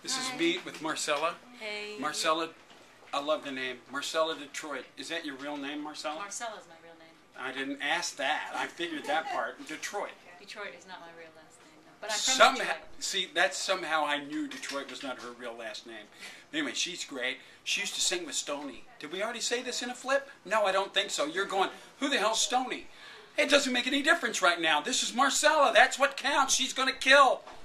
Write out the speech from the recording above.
This is me with Marcella. Hey. Marcella, I love the name. Marcella Detroit. Is that your real name, Marcella? Marcella's my real name. I didn't ask that. I figured that part. Detroit. Detroit is not my real last name, no. But I'm from Detroit. See, that's somehow I knew Detroit was not her real last name. Anyway, she's great. She used to sing with Stoney. Did we already say this in a flip? No, I don't think so. You're going, who the hell's Stoney? It doesn't make any difference right now. This is Marcella. That's what counts. She's going to kill.